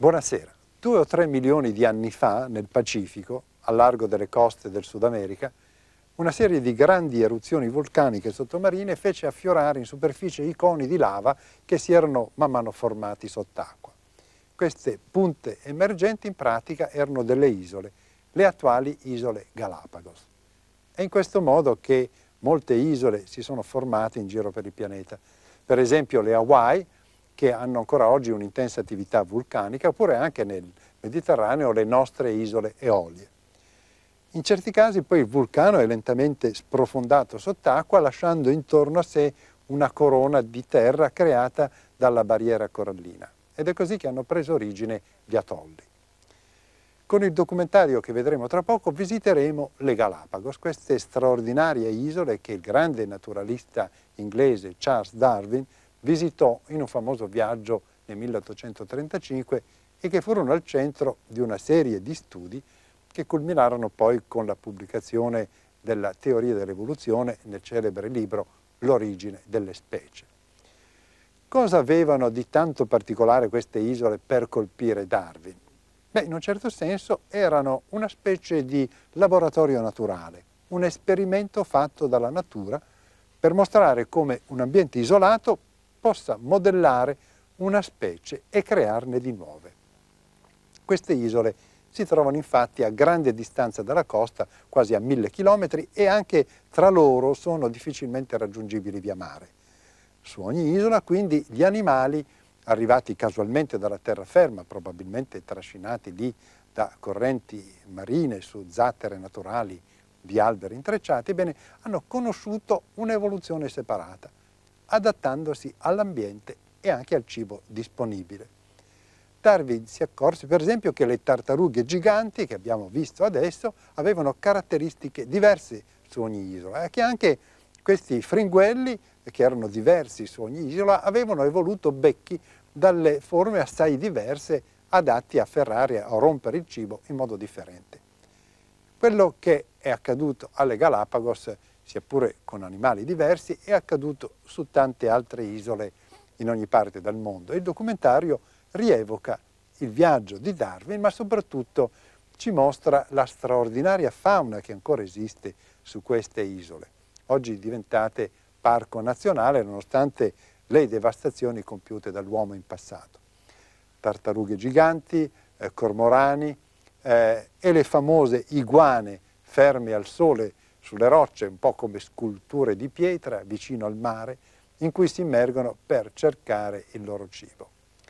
Buonasera. 2 o 3 milioni di anni fa, nel Pacifico, al largo delle coste del Sud America, una serie di grandi eruzioni vulcaniche sottomarine fece affiorare in superficie i coni di lava che si erano man mano formati sott'acqua. Queste punte emergenti in pratica erano delle isole, le attuali isole Galapagos. È in questo modo che molte isole si sono formate in giro per il pianeta. Per esempio le Hawaii, che hanno ancora oggi un'intensa attività vulcanica, oppure anche nel Mediterraneo le nostre isole Eolie. In certi casi poi il vulcano è lentamente sprofondato sott'acqua, lasciando intorno a sé una corona di terra creata dalla barriera corallina. Ed è così che hanno preso origine gli atolli. Con il documentario che vedremo tra poco visiteremo le Galapagos, queste straordinarie isole che il grande naturalista inglese Charles Darwin visitò in un famoso viaggio nel 1835 e che furono al centro di una serie di studi che culminarono poi con la pubblicazione della teoria dell'evoluzione nel celebre libro L'origine delle specie. Cosa avevano di tanto particolare queste isole per colpire Darwin? Beh, in un certo senso erano una specie di laboratorio naturale, un esperimento fatto dalla natura per mostrare come un ambiente isolato possa modellare una specie e crearne di nuove. Queste isole si trovano infatti a grande distanza dalla costa, quasi a 1000 chilometri, e anche tra loro sono difficilmente raggiungibili via mare. Su ogni isola, quindi, gli animali, arrivati casualmente dalla terraferma, probabilmente trascinati lì da correnti marine su zattere naturali di alberi intrecciati, ebbene, hanno conosciuto un'evoluzione separata, adattandosi all'ambiente e anche al cibo disponibile. Darwin si accorse per esempio che le tartarughe giganti che abbiamo visto adesso avevano caratteristiche diverse su ogni isola e che anche questi fringuelli, che erano diversi su ogni isola, avevano evoluto becchi dalle forme assai diverse adatti a afferrare o rompere il cibo in modo differente. Quello che è accaduto alle Galapagos, sia pure con animali diversi, è accaduto su tante altre isole in ogni parte del mondo. Il documentario rievoca il viaggio di Darwin, ma soprattutto ci mostra la straordinaria fauna che ancora esiste su queste isole, oggi diventate parco nazionale nonostante le devastazioni compiute dall'uomo in passato. Tartarughe giganti, cormorani e le famose iguane ferme al sole sulle rocce, un po' come sculture di pietra vicino al mare, in cui si immergono per cercare il loro cibo.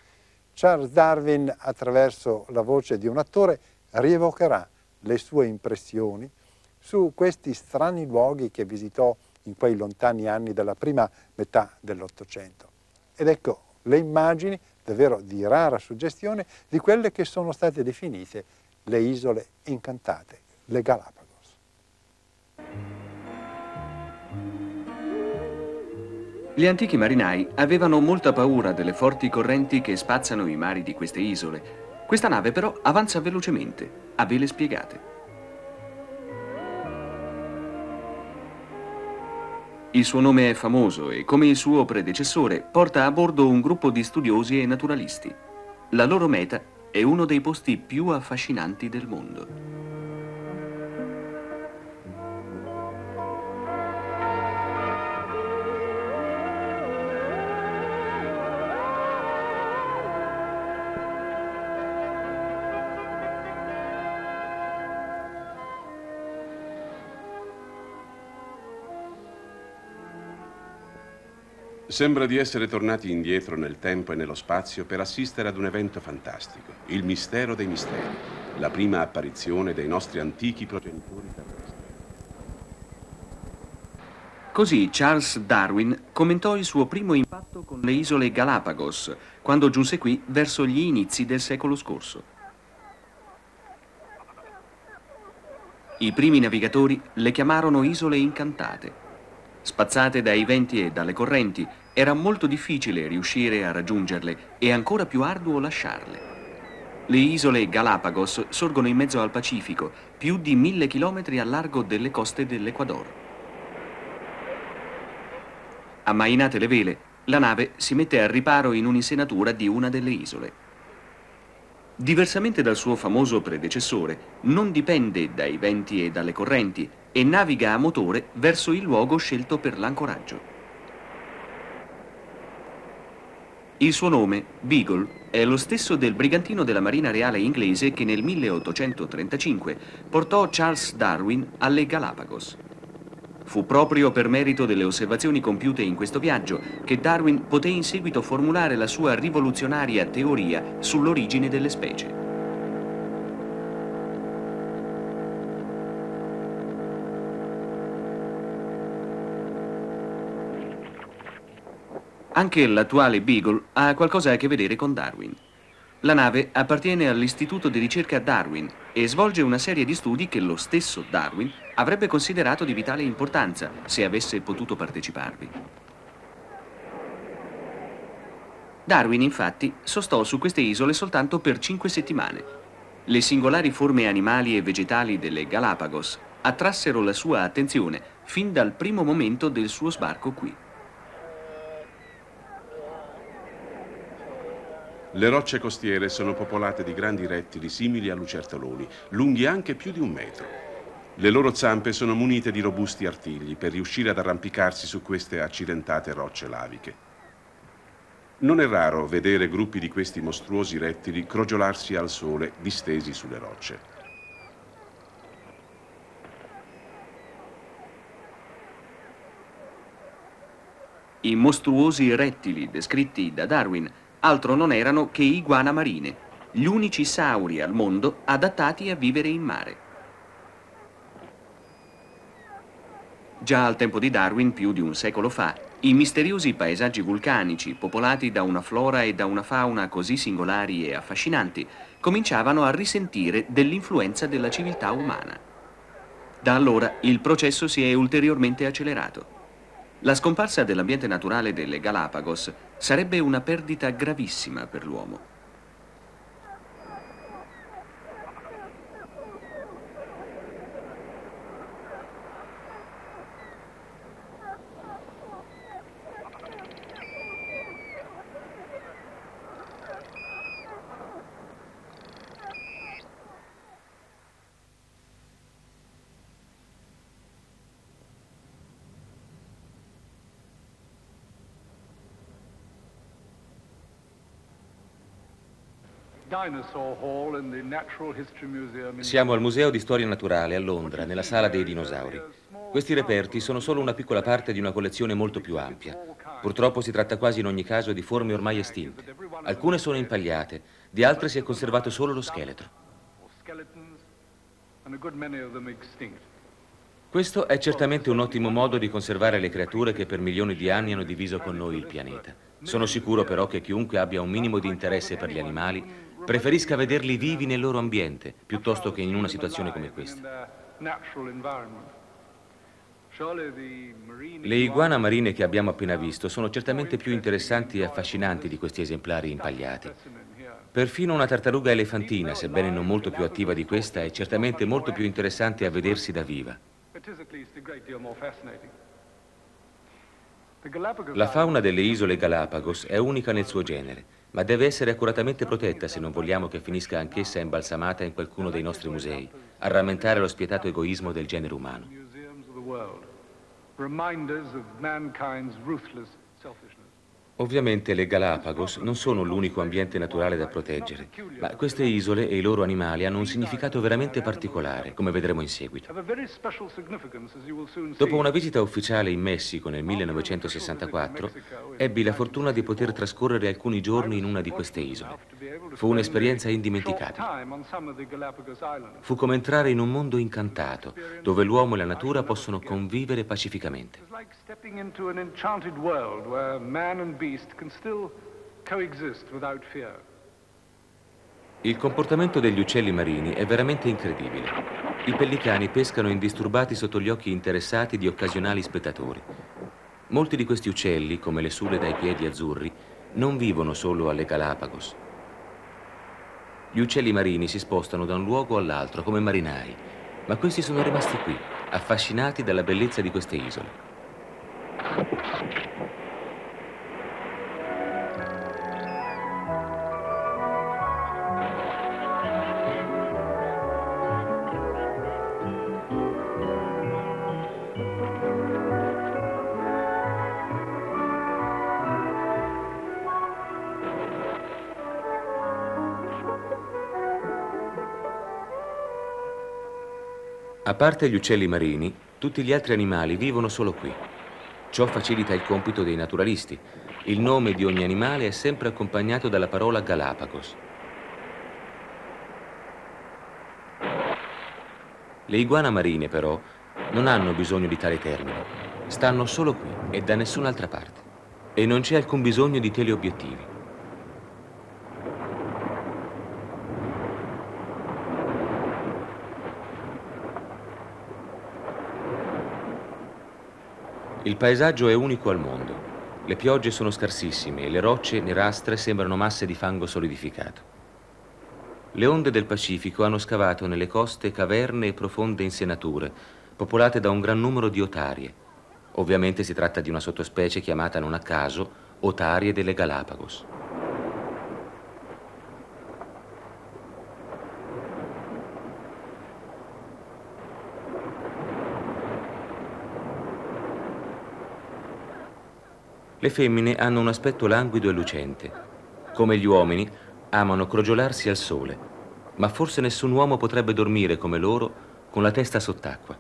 Charles Darwin, attraverso la voce di un attore, rievocherà le sue impressioni su questi strani luoghi che visitò in quei lontani anni della prima metà dell'Ottocento. Ed ecco le immagini, davvero di rara suggestione, di quelle che sono state definite le isole incantate, le Galapagos. Gli antichi marinai avevano molta paura delle forti correnti che spazzano i mari di queste isole. Questa nave però avanza velocemente, a vele spiegate. Il suo nome è famoso e, come il suo predecessore, porta a bordo un gruppo di studiosi e naturalisti. La loro meta è uno dei posti più affascinanti del mondo. Sembra di essere tornati indietro nel tempo e nello spazio per assistere ad un evento fantastico, il mistero dei misteri, la prima apparizione dei nostri antichi progenitori terrestri. Così Charles Darwin commentò il suo primo impatto con le isole Galapagos, quando giunse qui verso gli inizi del secolo scorso. I primi navigatori le chiamarono isole incantate. Spazzate dai venti e dalle correnti, era molto difficile riuscire a raggiungerle e ancora più arduo lasciarle. Le isole Galapagos sorgono in mezzo al Pacifico, più di 1000 chilometri a largo delle coste dell'Equador. Ammainate le vele, la nave si mette al riparo in un'insenatura di una delle isole. Diversamente dal suo famoso predecessore, non dipende dai venti e dalle correnti e naviga a motore verso il luogo scelto per l'ancoraggio. Il suo nome, Beagle, è lo stesso del brigantino della Marina Reale inglese che nel 1835 portò Charles Darwin alle Galapagos. Fu proprio per merito delle osservazioni compiute in questo viaggio che Darwin poté in seguito formulare la sua rivoluzionaria teoria sull'origine delle specie. Anche l'attuale Beagle ha qualcosa a che vedere con Darwin. La nave appartiene all'Istituto di ricerca Darwin e svolge una serie di studi che lo stesso Darwin avrebbe considerato di vitale importanza se avesse potuto parteciparvi. Darwin, infatti, sostò su queste isole soltanto per 5 settimane. Le singolari forme animali e vegetali delle Galapagos attrassero la sua attenzione fin dal primo momento del suo sbarco qui. Le rocce costiere sono popolate di grandi rettili simili a lucertoloni, lunghi anche più di 1 metro. Le loro zampe sono munite di robusti artigli per riuscire ad arrampicarsi su queste accidentate rocce laviche. Non è raro vedere gruppi di questi mostruosi rettili crogiolarsi al sole distesi sulle rocce. I mostruosi rettili descritti da Darwin altro non erano che iguana marine, gli unici sauri al mondo adattati a vivere in mare. Già al tempo di Darwin, più di un secolo fa, i misteriosi paesaggi vulcanici, popolati da una flora e da una fauna così singolari e affascinanti, cominciavano a risentire dell'influenza della civiltà umana. Da allora il processo si è ulteriormente accelerato. La scomparsa dell'ambiente naturale delle Galapagos sarebbe una perdita gravissima per l'uomo. Siamo al Museo di Storia Naturale a Londra, nella sala dei dinosauri. Questi reperti sono solo una piccola parte di una collezione molto più ampia. Purtroppo si tratta quasi in ogni caso di forme ormai estinte. Alcune sono impagliate, di altre si è conservato solo lo scheletro. Questo è certamente un ottimo modo di conservare le creature che per milioni di anni hanno diviso con noi il pianeta. Sono sicuro però che chiunque abbia un minimo di interesse per gli animali preferisca vederli vivi nel loro ambiente, piuttosto che in una situazione come questa. Le iguana marine che abbiamo appena visto sono certamente più interessanti e affascinanti di questi esemplari impagliati. Perfino una tartaruga elefantina, sebbene non molto più attiva di questa, è certamente molto più interessante a vedersi da viva. La fauna delle isole Galapagos è unica nel suo genere, ma deve essere accuratamente protetta se non vogliamo che finisca anch'essa imbalsamata in qualcuno dei nostri musei, a rammentare lo spietato egoismo del genere umano. Ovviamente le Galapagos non sono l'unico ambiente naturale da proteggere, ma queste isole e i loro animali hanno un significato veramente particolare, come vedremo in seguito. Dopo una visita ufficiale in Messico nel 1964, ebbi la fortuna di poter trascorrere alcuni giorni in una di queste isole. Fu un'esperienza indimenticabile. Fu come entrare in un mondo incantato, dove l'uomo e la natura possono convivere pacificamente. Il comportamento degli uccelli marini è veramente incredibile. I pellicani pescano indisturbati sotto gli occhi interessati di occasionali spettatori. Molti di questi uccelli, come le sule dai piedi azzurri, non vivono solo alle Galapagos. Gli uccelli marini si spostano da un luogo all'altro come marinai, ma questi sono rimasti qui, affascinati dalla bellezza di queste isole. A parte gli uccelli marini, tutti gli altri animali vivono solo qui. Ciò facilita il compito dei naturalisti. Il nome di ogni animale è sempre accompagnato dalla parola Galapagos. Le iguana marine, però, non hanno bisogno di tale termine. Stanno solo qui e da nessun'altra parte. E non c'è alcun bisogno di teleobiettivi. Il paesaggio è unico al mondo. Le piogge sono scarsissime e le rocce nerastre sembrano masse di fango solidificato. Le onde del Pacifico hanno scavato nelle coste caverne e profonde insenature, popolate da un gran numero di otarie. Ovviamente si tratta di una sottospecie chiamata non a caso otarie delle Galapagos. Le femmine hanno un aspetto languido e lucente. Come gli uomini, amano crogiolarsi al sole, ma forse nessun uomo potrebbe dormire come loro con la testa sott'acqua.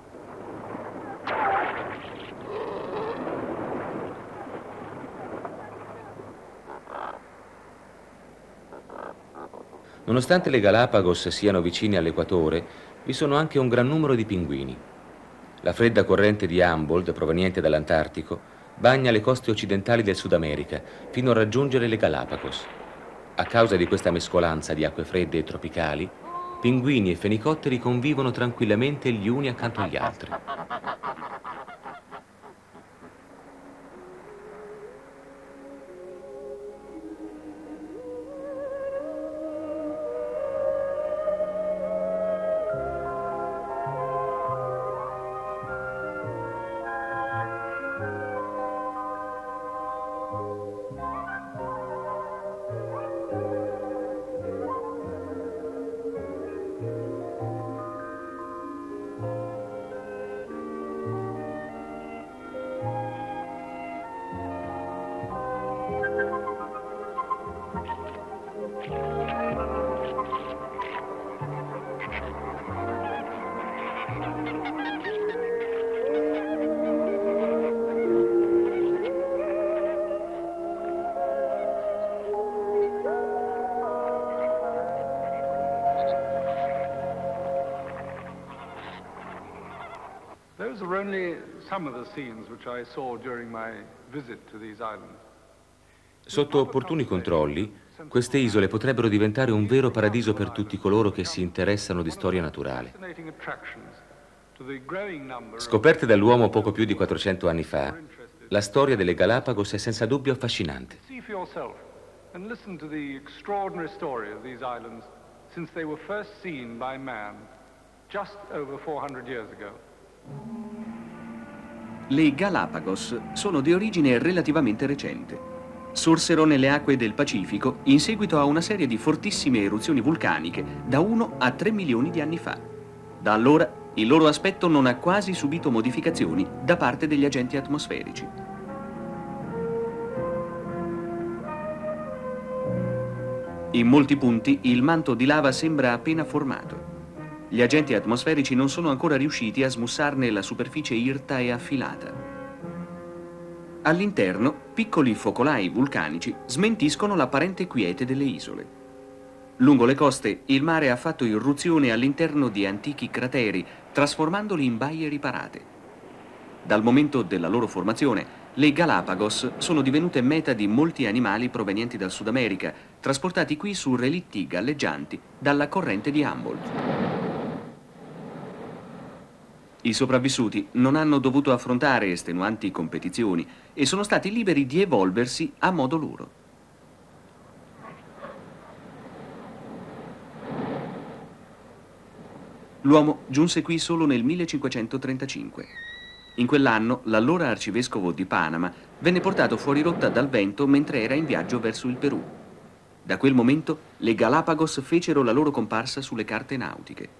Nonostante le Galapagos siano vicine all'equatore, vi sono anche un gran numero di pinguini. La fredda corrente di Humboldt, proveniente dall'Antartico, bagna le coste occidentali del Sud America fino a raggiungere le Galapagos. A causa di questa mescolanza di acque fredde e tropicali, pinguini e fenicotteri convivono tranquillamente gli uni accanto agli altri. Those are only some of the scenes which I saw during my visit to these islands. Sotto opportuni controlli, queste isole potrebbero diventare un vero paradiso per tutti coloro che si interessano di storia naturale. Scoperte dall'uomo poco più di 400 anni fa, la storia delle Galapagos è senza dubbio affascinante. And listen to the extraordinary story of these islands since they were first seen by man just over 400 years ago. Le Galapagos sono di origine relativamente recente. Sorsero nelle acque del Pacifico in seguito a una serie di fortissime eruzioni vulcaniche da 1 a 3 milioni di anni fa. Da allora il loro aspetto non ha quasi subito modificazioni da parte degli agenti atmosferici. In molti punti il manto di lava sembra appena formato. Gli agenti atmosferici non sono ancora riusciti a smussarne la superficie irta e affilata. All'interno, piccoli focolai vulcanici smentiscono l'apparente quiete delle isole. Lungo le coste, il mare ha fatto irruzione all'interno di antichi crateri, trasformandoli in baie riparate. Dal momento della loro formazione, le Galapagos sono divenute meta di molti animali provenienti dal Sud America, trasportati qui su relitti galleggianti dalla corrente di Humboldt. I sopravvissuti non hanno dovuto affrontare estenuanti competizioni e sono stati liberi di evolversi a modo loro. L'uomo giunse qui solo nel 1535. In quell'anno l'allora arcivescovo di Panama venne portato fuori rotta dal vento mentre era in viaggio verso il Perù. Da quel momento le Galapagos fecero la loro comparsa sulle carte nautiche.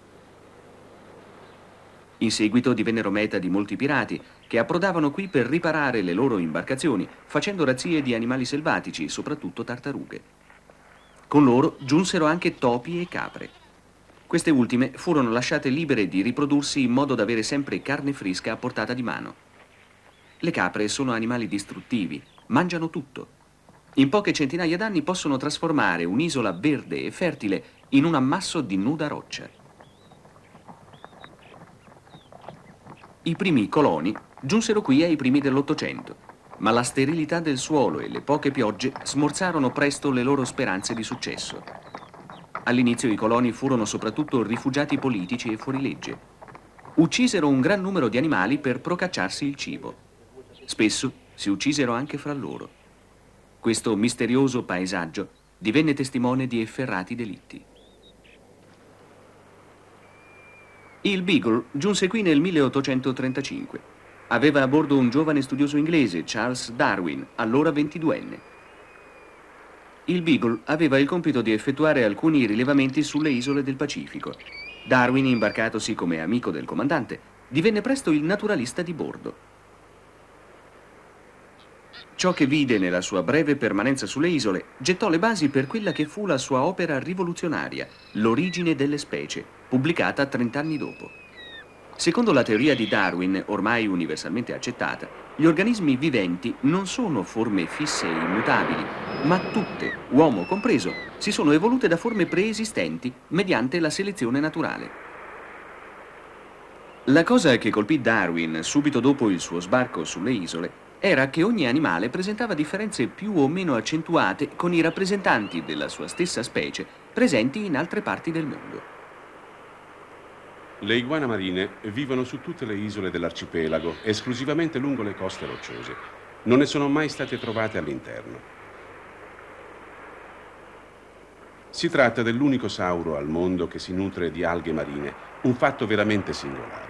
In seguito divennero meta di molti pirati che approdavano qui per riparare le loro imbarcazioni, facendo razzie di animali selvatici, soprattutto tartarughe. Con loro giunsero anche topi e capre. Queste ultime furono lasciate libere di riprodursi in modo da avere sempre carne fresca a portata di mano. Le capre sono animali distruttivi, mangiano tutto. In poche centinaia d'anni possono trasformare un'isola verde e fertile in un ammasso di nuda roccia. I primi coloni giunsero qui ai primi dell'Ottocento, ma la sterilità del suolo e le poche piogge smorzarono presto le loro speranze di successo. All'inizio i coloni furono soprattutto rifugiati politici e fuorilegge. Uccisero un gran numero di animali per procacciarsi il cibo. Spesso si uccisero anche fra loro. Questo misterioso paesaggio divenne testimone di efferrati delitti. Il Beagle giunse qui nel 1835. Aveva a bordo un giovane studioso inglese, Charles Darwin, allora 22enne. Il Beagle aveva il compito di effettuare alcuni rilevamenti sulle isole del Pacifico. Darwin, imbarcatosi come amico del comandante, divenne presto il naturalista di bordo. Ciò che vide nella sua breve permanenza sulle isole gettò le basi per quella che fu la sua opera rivoluzionaria, L'origine delle specie, pubblicata 30 anni dopo. Secondo la teoria di Darwin, ormai universalmente accettata, gli organismi viventi non sono forme fisse e immutabili, ma tutte, uomo compreso, si sono evolute da forme preesistenti mediante la selezione naturale. La cosa che colpì Darwin subito dopo il suo sbarco sulle isole era che ogni animale presentava differenze più o meno accentuate con i rappresentanti della sua stessa specie presenti in altre parti del mondo. Le iguane marine vivono su tutte le isole dell'arcipelago, esclusivamente lungo le coste rocciose. Non ne sono mai state trovate all'interno. Si tratta dell'unico sauro al mondo che si nutre di alghe marine, un fatto veramente singolare.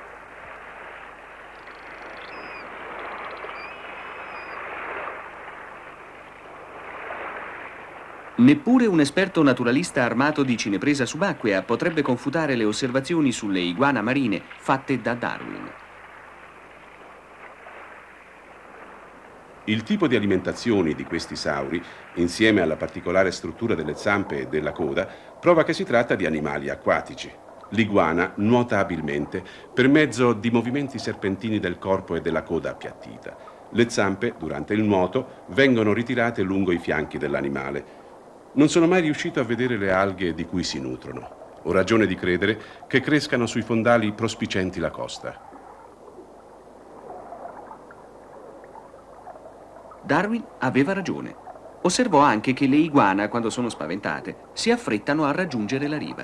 Neppure un esperto naturalista armato di cinepresa subacquea potrebbe confutare le osservazioni sulle iguana marine fatte da Darwin. Il tipo di alimentazione di questi sauri, insieme alla particolare struttura delle zampe e della coda, prova che si tratta di animali acquatici. L'iguana nuota abilmente per mezzo di movimenti serpentini del corpo e della coda appiattita. Le zampe, durante il nuoto, vengono ritirate lungo i fianchi dell'animale. Non sono mai riuscito a vedere le alghe di cui si nutrono. Ho ragione di credere che crescano sui fondali prospicenti la costa. Darwin aveva ragione. Osservò anche che le iguana, quando sono spaventate, si affrettano a raggiungere la riva.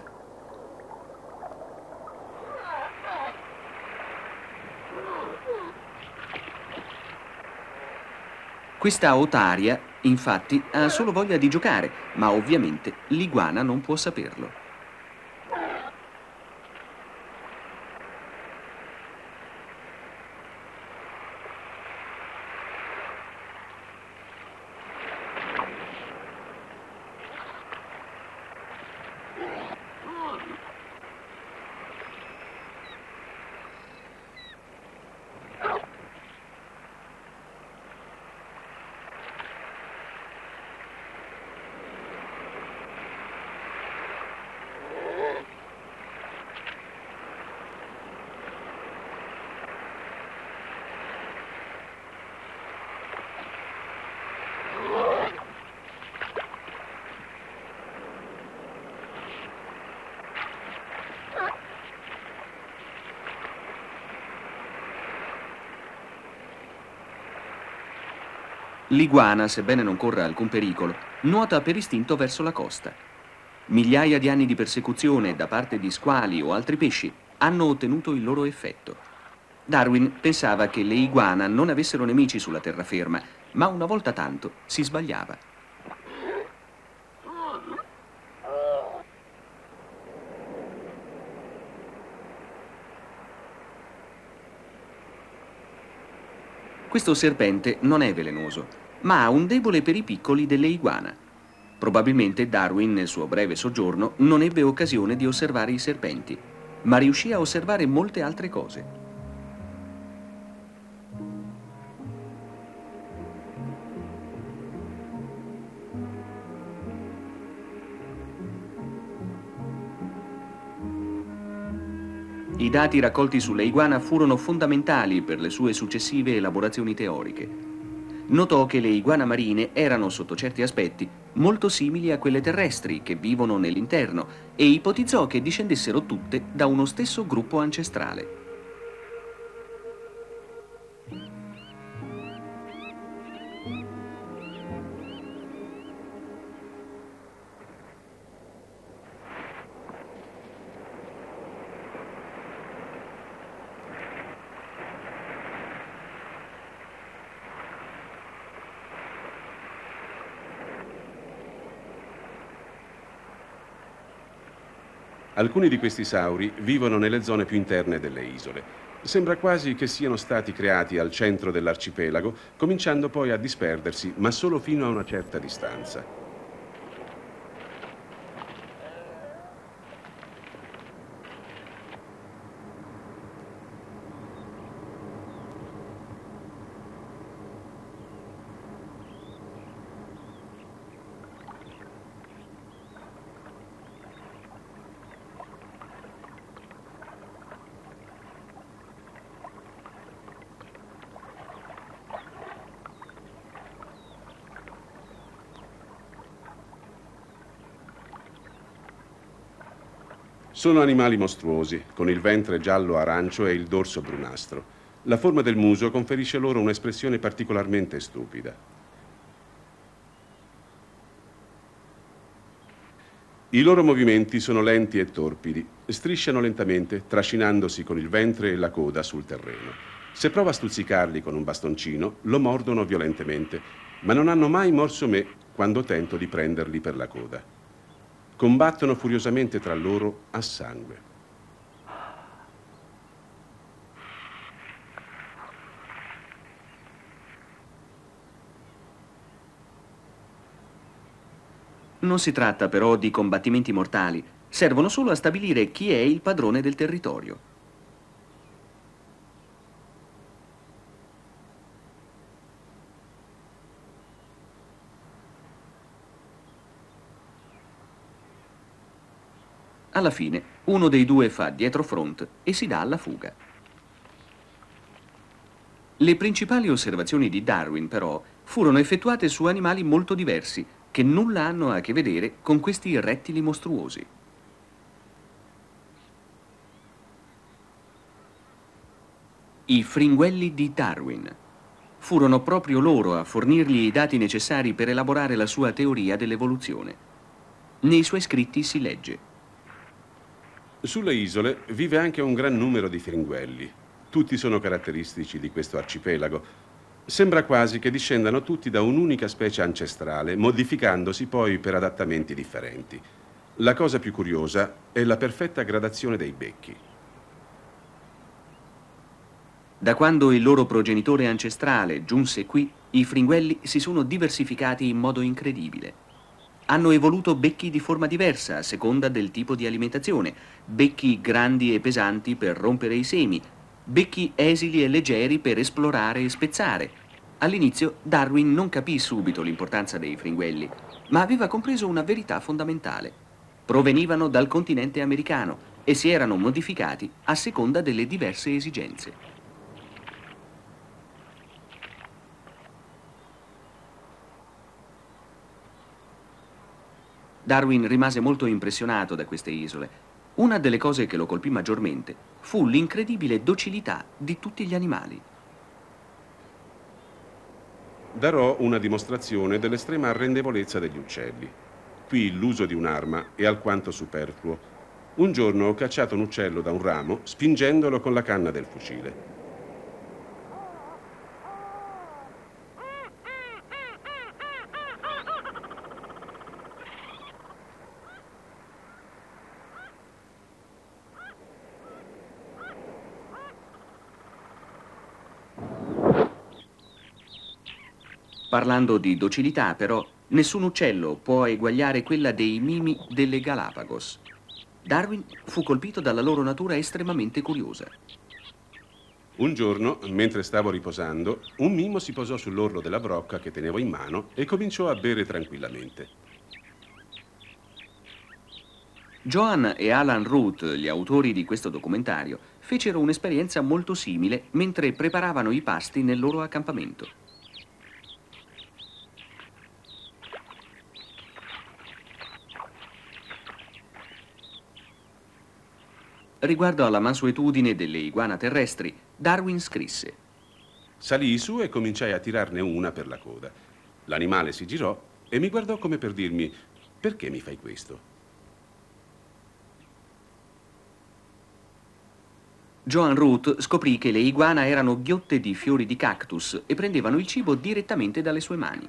Questa otaria, infatti, ha solo voglia di giocare, ma ovviamente l'iguana non può saperlo. L'iguana, sebbene non corra alcun pericolo, nuota per istinto verso la costa. Migliaia di anni di persecuzione da parte di squali o altri pesci hanno ottenuto il loro effetto. Darwin pensava che le iguana non avessero nemici sulla terraferma, ma una volta tanto si sbagliava. Questo serpente non è velenoso, ma ha un debole per i piccoli delle iguana. Probabilmente Darwin, nel suo breve soggiorno, non ebbe occasione di osservare i serpenti, ma riuscì a osservare molte altre cose. I dati raccolti sulle iguana furono fondamentali per le sue successive elaborazioni teoriche. Notò che le iguana marine erano, sotto certi aspetti, molto simili a quelle terrestri che vivono nell'interno e ipotizzò che discendessero tutte da uno stesso gruppo ancestrale. Alcuni di questi sauri vivono nelle zone più interne delle isole. Sembra quasi che siano stati creati al centro dell'arcipelago, cominciando poi a disperdersi, ma solo fino a una certa distanza. Sono animali mostruosi, con il ventre giallo-arancio e il dorso brunastro. La forma del muso conferisce loro un'espressione particolarmente stupida. I loro movimenti sono lenti e torpidi, strisciano lentamente, trascinandosi con il ventre e la coda sul terreno. Se prova a stuzzicarli con un bastoncino, lo mordono violentemente, ma non hanno mai morso me quando tento di prenderli per la coda. Combattono furiosamente tra loro a sangue. Non si tratta però di combattimenti mortali, servono solo a stabilire chi è il padrone del territorio. Alla fine, uno dei due fa dietrofront e si dà alla fuga. Le principali osservazioni di Darwin, però, furono effettuate su animali molto diversi, che nulla hanno a che vedere con questi rettili mostruosi. I fringuelli di Darwin. Furono proprio loro a fornirgli i dati necessari per elaborare la sua teoria dell'evoluzione. Nei suoi scritti si legge: Sulle isole vive anche un gran numero di fringuelli. Tutti sono caratteristici di questo arcipelago. Sembra quasi che discendano tutti da un'unica specie ancestrale, modificandosi poi per adattamenti differenti. La cosa più curiosa è la perfetta gradazione dei becchi. Da quando il loro progenitore ancestrale giunse qui, i fringuelli si sono diversificati in modo incredibile. Hanno evoluto becchi di forma diversa a seconda del tipo di alimentazione, becchi grandi e pesanti per rompere i semi, becchi esili e leggeri per esplorare e spezzare. All'inizio Darwin non capì subito l'importanza dei fringuelli, ma aveva compreso una verità fondamentale. Provenivano dal continente americano e si erano modificati a seconda delle diverse esigenze. Darwin rimase molto impressionato da queste isole. Una delle cose che lo colpì maggiormente fu l'incredibile docilità di tutti gli animali. Darò una dimostrazione dell'estrema arrendevolezza degli uccelli. Qui l'uso di un'arma è alquanto superfluo. Un giorno ho cacciato un uccello da un ramo spingendolo con la canna del fucile. Parlando di docilità, però, nessun uccello può eguagliare quella dei mimi delle Galapagos. Darwin fu colpito dalla loro natura estremamente curiosa. Un giorno, mentre stavo riposando, un mimo si posò sull'orlo della brocca che tenevo in mano e cominciò a bere tranquillamente. Joan e Alan Root, gli autori di questo documentario, fecero un'esperienza molto simile mentre preparavano i pasti nel loro accampamento. Riguardo alla mansuetudine delle iguana terrestri, Darwin scrisse: Salii su e cominciai a tirarne una per la coda. L'animale si girò e mi guardò come per dirmi: perché mi fai questo? Joan Root scoprì che le iguana erano ghiotte di fiori di cactus e prendevano il cibo direttamente dalle sue mani.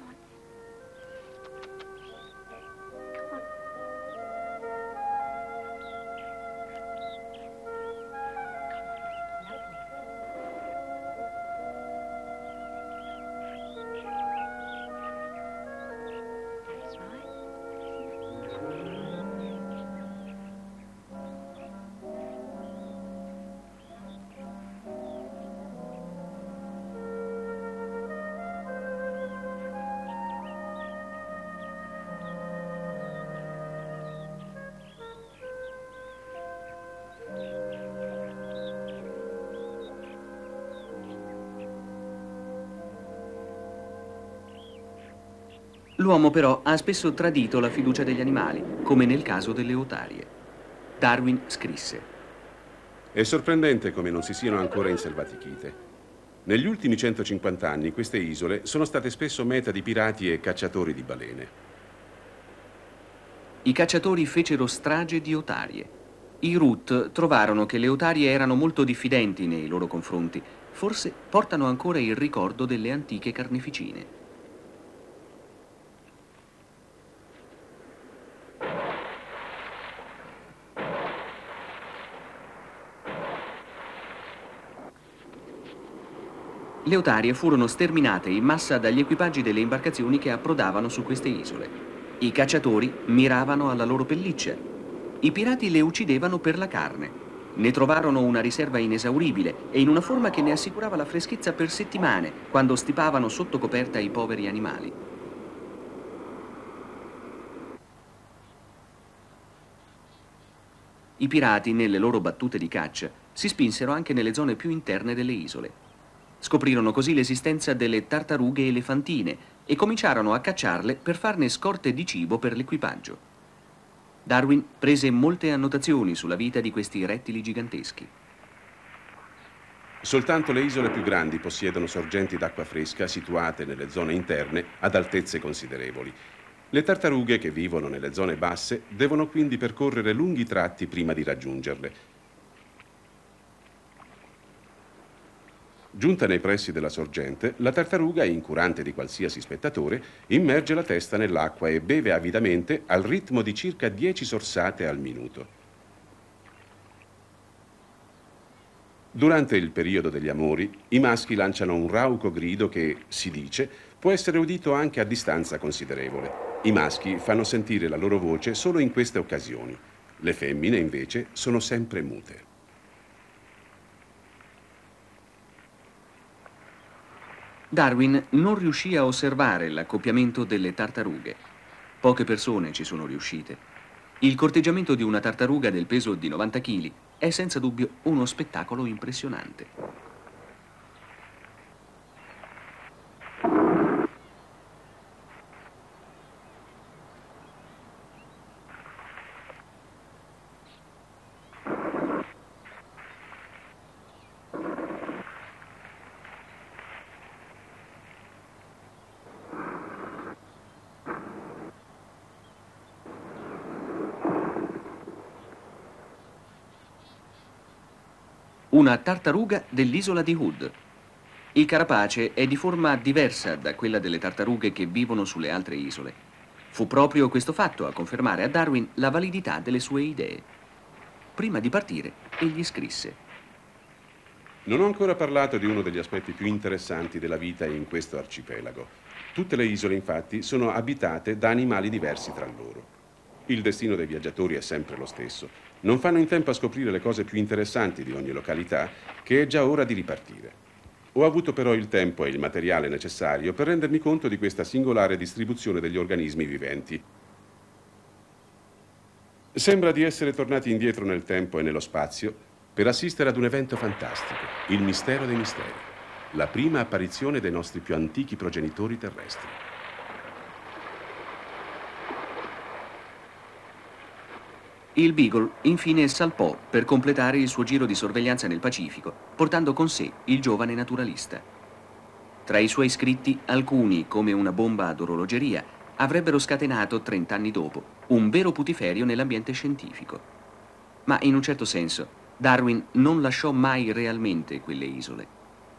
L'uomo però ha spesso tradito la fiducia degli animali, come nel caso delle otarie. Darwin scrisse: È sorprendente come non si siano ancora inselvatichite. Negli ultimi 150 anni queste isole sono state spesso meta di pirati e cacciatori di balene. I cacciatori fecero strage di otarie. I Root trovarono che le otarie erano molto diffidenti nei loro confronti. Forse portano ancora il ricordo delle antiche carneficine. Le otarie furono sterminate in massa dagli equipaggi delle imbarcazioni che approdavano su queste isole. I cacciatori miravano alla loro pelliccia. I pirati le uccidevano per la carne. Ne trovarono una riserva inesauribile e in una forma che ne assicurava la freschezza per settimane, quando stipavano sotto coperta i poveri animali. I pirati, nelle loro battute di caccia, si spinsero anche nelle zone più interne delle isole. Scoprirono così l'esistenza delle tartarughe elefantine e cominciarono a cacciarle per farne scorte di cibo per l'equipaggio. Darwin prese molte annotazioni sulla vita di questi rettili giganteschi. Soltanto le isole più grandi possiedono sorgenti d'acqua fresca situate nelle zone interne ad altezze considerevoli. Le tartarughe che vivono nelle zone basse devono quindi percorrere lunghi tratti prima di raggiungerle. Giunta nei pressi della sorgente, la tartaruga, incurante di qualsiasi spettatore, immerge la testa nell'acqua e beve avidamente al ritmo di circa 10 sorsate al minuto. Durante il periodo degli amori, i maschi lanciano un rauco grido che, si dice, può essere udito anche a distanza considerevole. I maschi fanno sentire la loro voce solo in queste occasioni. Le femmine, invece, sono sempre mute. Darwin non riuscì a osservare l'accoppiamento delle tartarughe. Poche persone ci sono riuscite. Il corteggiamento di una tartaruga del peso di 90 kg è senza dubbio uno spettacolo impressionante. Una tartaruga dell'isola di Hood. Il carapace è di forma diversa da quella delle tartarughe che vivono sulle altre isole. Fu proprio questo fatto a confermare a Darwin la validità delle sue idee. Prima di partire, egli scrisse: Non ho ancora parlato di uno degli aspetti più interessanti della vita in questo arcipelago. Tutte le isole, infatti, sono abitate da animali diversi tra loro. Il destino dei viaggiatori è sempre lo stesso. Non fanno in tempo a scoprire le cose più interessanti di ogni località, che è già ora di ripartire. Ho avuto però il tempo e il materiale necessario per rendermi conto di questa singolare distribuzione degli organismi viventi. Sembra di essere tornati indietro nel tempo e nello spazio per assistere ad un evento fantastico, il mistero dei misteri, la prima apparizione dei nostri più antichi progenitori terrestri. Il Beagle infine salpò per completare il suo giro di sorveglianza nel Pacifico, portando con sé il giovane naturalista. Tra i suoi scritti, alcuni, come una bomba ad orologeria, avrebbero scatenato, 30 anni dopo, un vero putiferio nell'ambiente scientifico. Ma in un certo senso, Darwin non lasciò mai realmente quelle isole.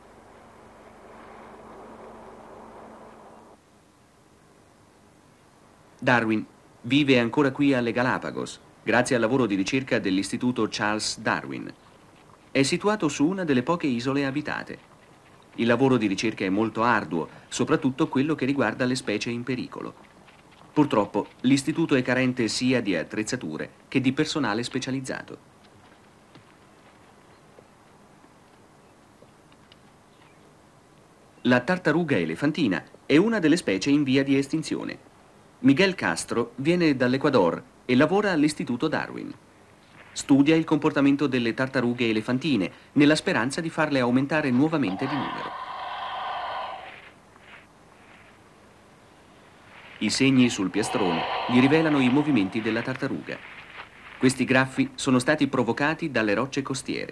Darwin vive ancora qui alle Galapagos, grazie al lavoro di ricerca dell'Istituto Charles Darwin. È situato su una delle poche isole abitate. Il lavoro di ricerca è molto arduo, soprattutto quello che riguarda le specie in pericolo. Purtroppo, l'istituto è carente sia di attrezzature che di personale specializzato. La tartaruga elefantina è una delle specie in via di estinzione. Miguel Castro viene dall'Ecuador e lavora all'Istituto Darwin. Studia il comportamento delle tartarughe elefantine nella speranza di farle aumentare nuovamente di numero. I segni sul piastrone gli rivelano i movimenti della tartaruga. Questi graffi sono stati provocati dalle rocce costiere.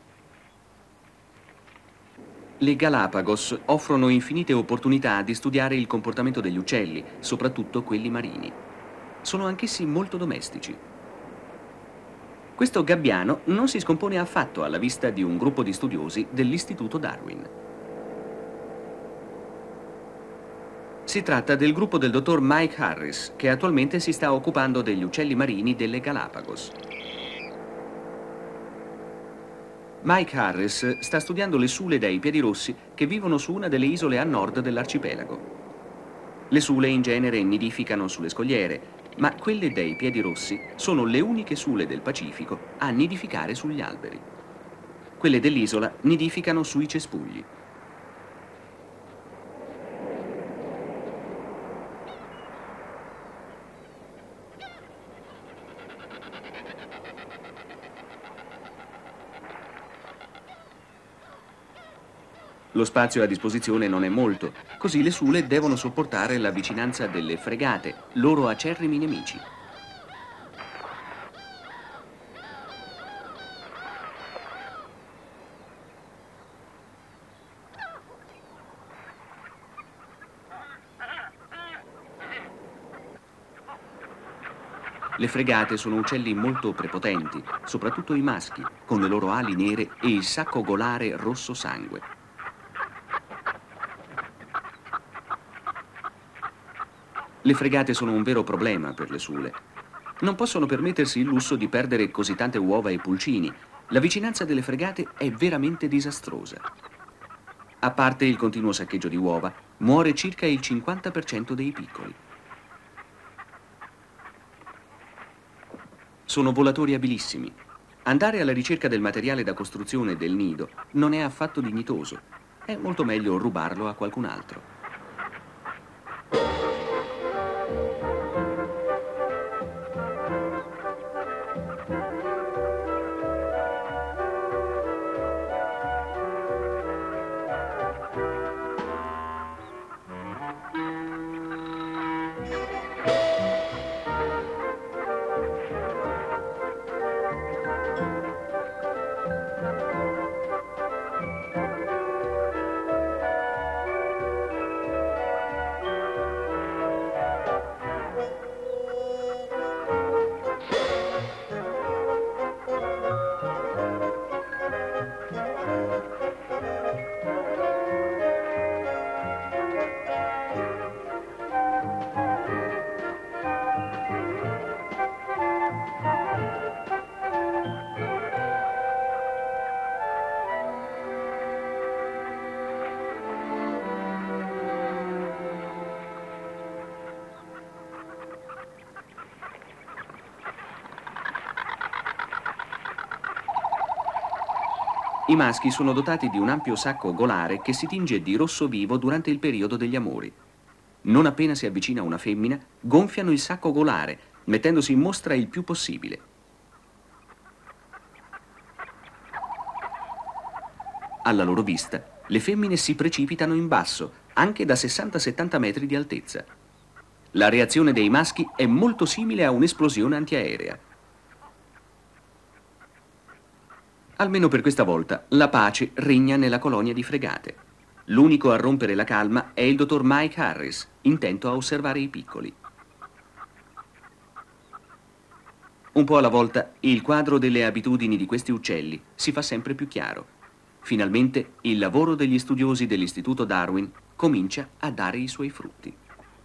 Le Galapagos offrono infinite opportunità di studiare il comportamento degli uccelli, soprattutto quelli marini. Sono anch'essi molto domestici. Questo gabbiano non si scompone affatto alla vista di un gruppo di studiosi dell'Istituto Darwin. Si tratta del gruppo del dottor Mike Harris, che attualmente si sta occupando degli uccelli marini delle Galapagos. Mike Harris sta studiando le sule dai piedi rossi che vivono su una delle isole a nord dell'arcipelago. Le sule in genere nidificano sulle scogliere, ma quelle dei piedi rossi sono le uniche sule del Pacifico a nidificare sugli alberi. Quelle dell'isola nidificano sui cespugli. Lo spazio a disposizione non è molto, così le sule devono sopportare la vicinanza delle fregate, loro acerrimi nemici. Le fregate sono uccelli molto prepotenti, soprattutto i maschi, con le loro ali nere e il sacco golare rosso sangue. Le fregate sono un vero problema per le sule. Non possono permettersi il lusso di perdere così tante uova e pulcini. La vicinanza delle fregate è veramente disastrosa. A parte il continuo saccheggio di uova, muore circa il 50% dei piccoli. Sono volatori abilissimi. Andare alla ricerca del materiale da costruzione del nido non è affatto dignitoso. È molto meglio rubarlo a qualcun altro. I maschi sono dotati di un ampio sacco golare che si tinge di rosso vivo durante il periodo degli amori. Non appena si avvicina una femmina, gonfiano il sacco golare, mettendosi in mostra il più possibile. Alla loro vista, le femmine si precipitano in basso, anche da 60-70 metri di altezza. La reazione dei maschi è molto simile a un'esplosione antiaerea. Almeno per questa volta, la pace regna nella colonia di fregate. L'unico a rompere la calma è il dottor Mike Harris, intento a osservare i piccoli. Un po' alla volta, il quadro delle abitudini di questi uccelli si fa sempre più chiaro. Finalmente, il lavoro degli studiosi dell'Istituto Darwin comincia a dare i suoi frutti.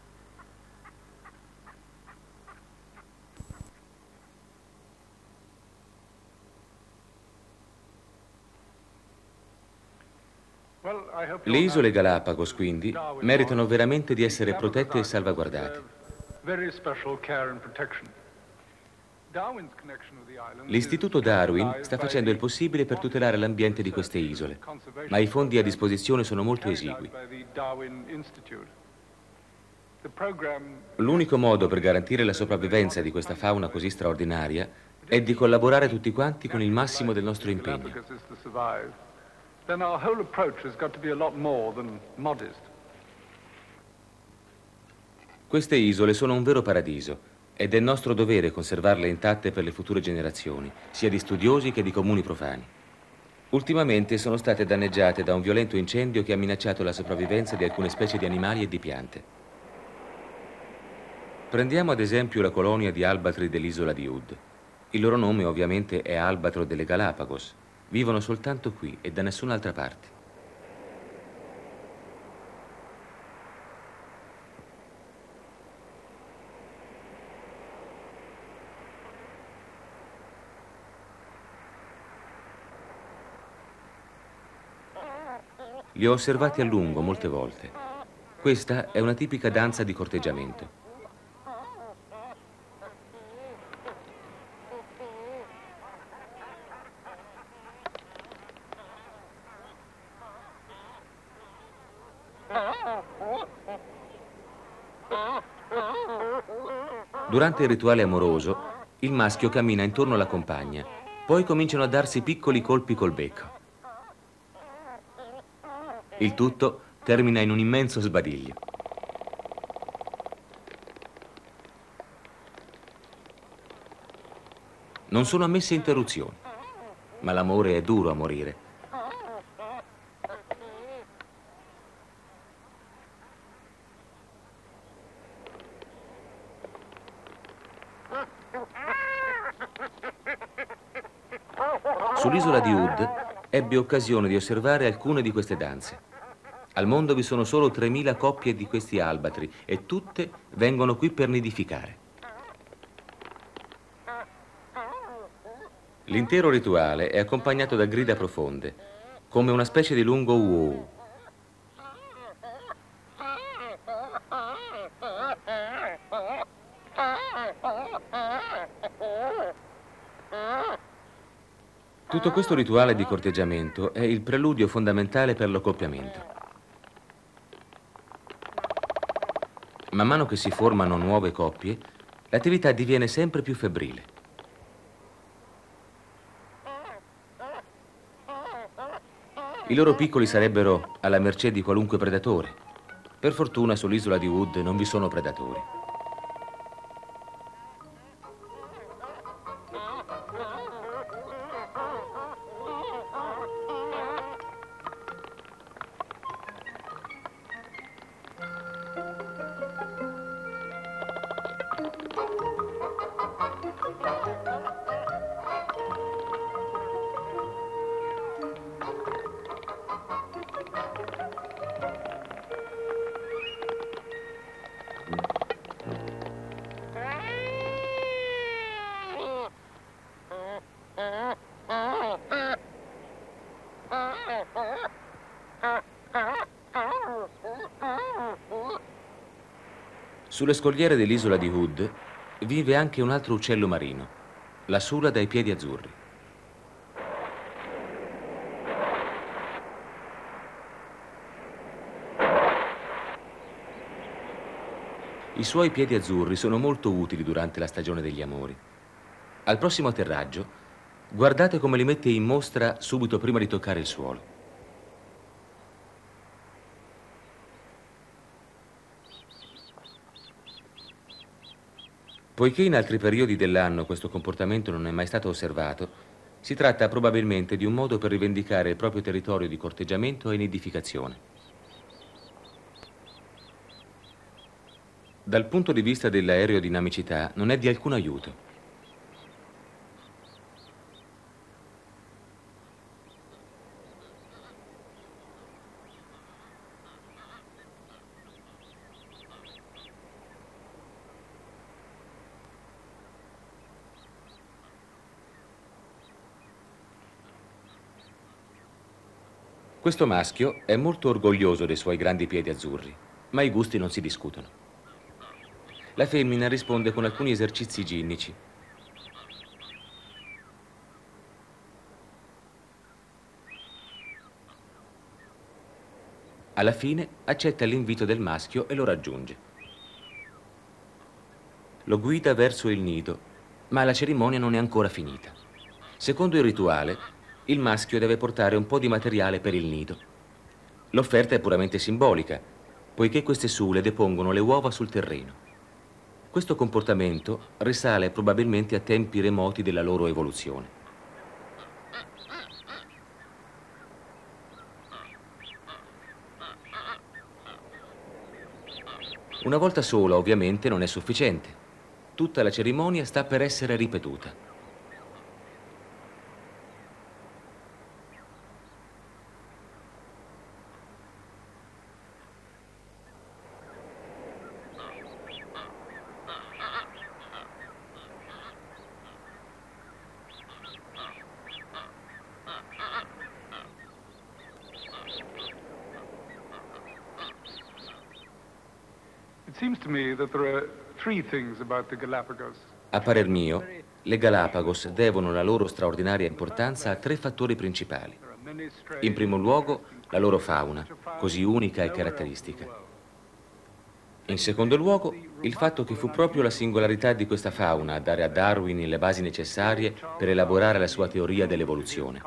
Le isole Galapagos, quindi, meritano veramente di essere protette e salvaguardate. L'Istituto Darwin sta facendo il possibile per tutelare l'ambiente di queste isole, ma i fondi a disposizione sono molto esigui. L'unico modo per garantire la sopravvivenza di questa fauna così straordinaria è di collaborare tutti quanti con il massimo del nostro impegno. Queste isole sono un vero paradiso ed è nostro dovere conservarle intatte per le future generazioni, sia di studiosi che di comuni profani. Ultimamente sono state danneggiate da un violento incendio che ha minacciato la sopravvivenza di alcune specie di animali e di piante. Prendiamo ad esempio la colonia di albatri dell'isola di Hood. Il loro nome ovviamente è albatro delle Galapagos. Vivono soltanto qui e da nessun'altra parte. Li ho osservati a lungo molte volte. Questa è una tipica danza di corteggiamento. Durante il rituale amoroso, il maschio cammina intorno alla compagna, poi cominciano a darsi piccoli colpi col becco. Il tutto termina in un immenso sbadiglio. Non sono ammesse interruzioni, ma l'amore è duro a morire. Sull'isola di Hood ebbe occasione di osservare alcune di queste danze. Al mondo vi sono solo 3000 coppie di questi albatri e tutte vengono qui per nidificare. L'intero rituale è accompagnato da grida profonde, come una specie di lungo wow. Tutto questo rituale di corteggiamento è il preludio fondamentale per l'accoppiamento. Man mano che si formano nuove coppie, l'attività diviene sempre più febbrile. I loro piccoli sarebbero alla mercé di qualunque predatore. Per fortuna sull'isola di Hood non vi sono predatori. Sulle scogliere dell'isola di Hood vive anche un altro uccello marino, la sula dai piedi azzurri. I suoi piedi azzurri sono molto utili durante la stagione degli amori. Al prossimo atterraggio, guardate come li mette in mostra subito prima di toccare il suolo. Poiché in altri periodi dell'anno questo comportamento non è mai stato osservato, si tratta probabilmente di un modo per rivendicare il proprio territorio di corteggiamento e nidificazione. Dal punto di vista dell'aerodinamicità non è di alcun aiuto. Questo maschio è molto orgoglioso dei suoi grandi piedi azzurri, ma i gusti non si discutono. La femmina risponde con alcuni esercizi ginnici. Alla fine accetta l'invito del maschio e lo raggiunge. Lo guida verso il nido, ma la cerimonia non è ancora finita. Secondo il rituale, il maschio deve portare un po' di materiale per il nido. L'offerta è puramente simbolica, poiché queste sule depongono le uova sul terreno. Questo comportamento risale probabilmente a tempi remoti della loro evoluzione. Una volta sola, ovviamente, non è sufficiente. Tutta la cerimonia sta per essere ripetuta. A parer mio, le Galapagos devono la loro straordinaria importanza a tre fattori principali. In primo luogo, la loro fauna, così unica e caratteristica. In secondo luogo, il fatto che fu proprio la singolarità di questa fauna a dare a Darwin le basi necessarie per elaborare la sua teoria dell'evoluzione.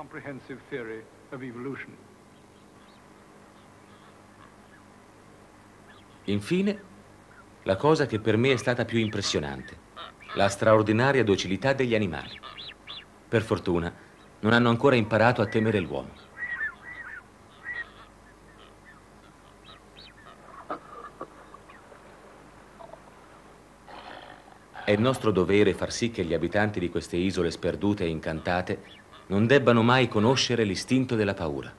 Infine, la cosa che per me è stata più impressionante, la straordinaria docilità degli animali. Per fortuna, non hanno ancora imparato a temere l'uomo. È nostro dovere far sì che gli abitanti di queste isole sperdute e incantate non debbano mai conoscere l'istinto della paura.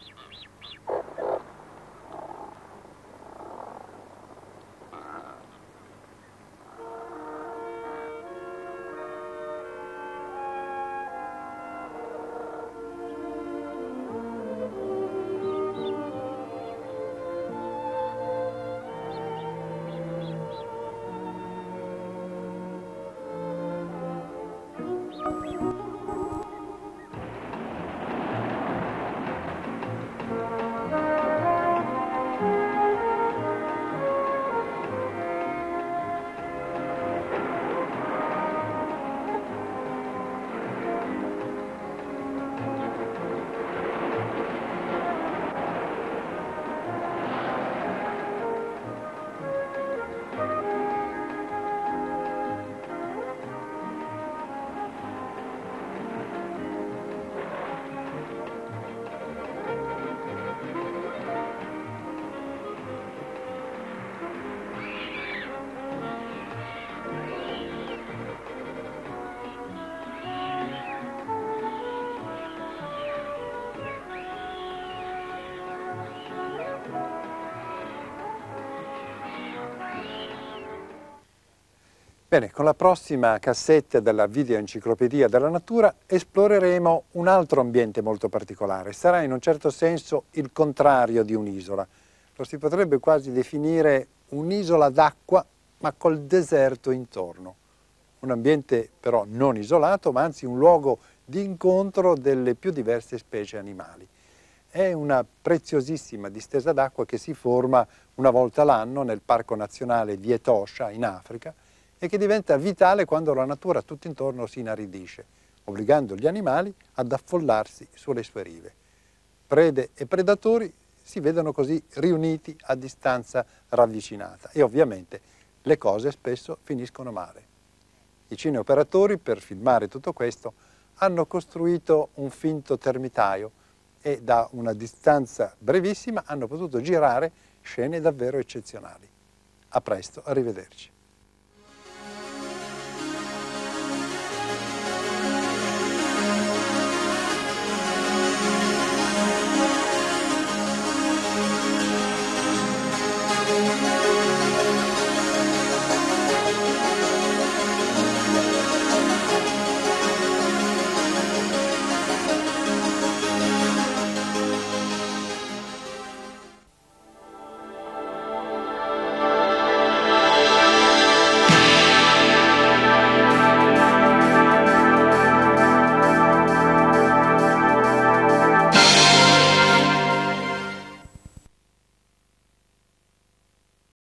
Bene, con la prossima cassetta della videoenciclopedia della natura esploreremo un altro ambiente molto particolare. Sarà in un certo senso il contrario di un'isola. Lo si potrebbe quasi definire un'isola d'acqua ma col deserto intorno. Un ambiente però non isolato ma anzi un luogo di incontro delle più diverse specie animali. è una preziosissima distesa d'acqua che si forma una volta l'anno nel Parco Nazionale di Etosha in Africa e che diventa vitale quando la natura tutto intorno si inaridisce, obbligando gli animali ad affollarsi sulle sue rive. Prede e predatori si vedono così riuniti a distanza ravvicinata e ovviamente le cose spesso finiscono male. I cineoperatori, per filmare tutto questo, hanno costruito un finto termitaio e da una distanza brevissima hanno potuto girare scene davvero eccezionali. A presto, arrivederci.